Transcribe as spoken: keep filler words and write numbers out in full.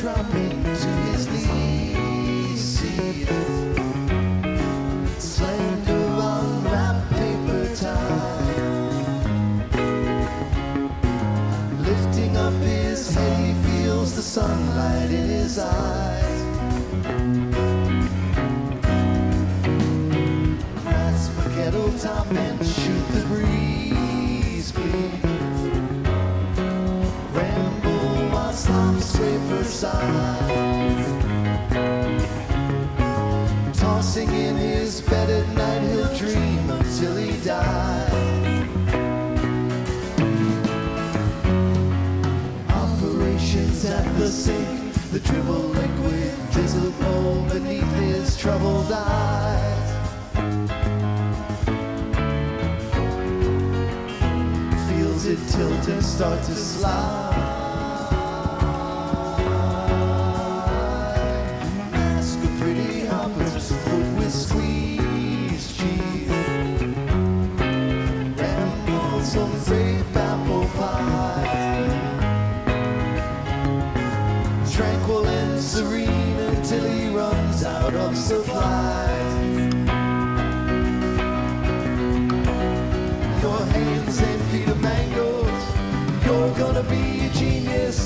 dropping to his knees. See slander on wrapped paper time. Lifting up his head, he feels the sunlight in his eyes. Grasp a kettle top and shoot the breeze, please. Ramble while slop scraper sighs. Tossing in his bed at night, he'll dream until he dies. Operations at the sink, the dribble liquid visible beneath his troubled eyes. Feels it tilt and start to slide. Mask of pretty hoppers, foot with squeeze cheese. Ramble some grape apple pie. Tranquil and serene until he runs out of supplies. Your hands and feet are mangoes. You're gonna be a genius